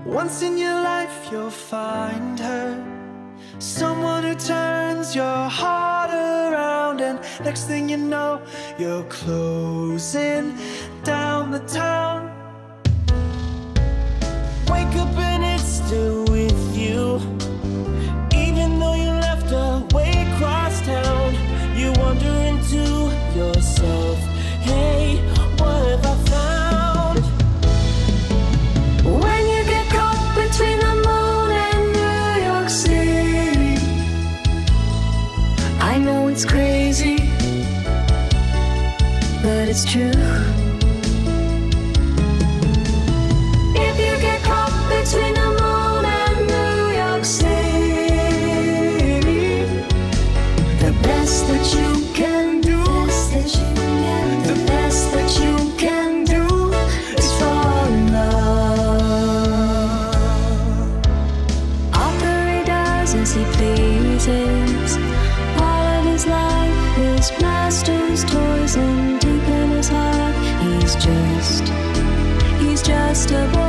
Once in your life you'll find her, someone who turns your heart around, and next thing you know, you're closing down the town. Wake up and it's still with you, even though you left away across town. You wander into yourself, hey, what have I found? When you get caught between the moon and New York City, I know it's crazy, but it's true. If you get caught between the moon and New York City, the best that you can do, the best that you can do is fall in love. Arthur, he does as he pleases. All of his life is master's toys, and deep in his heart he's just a boy.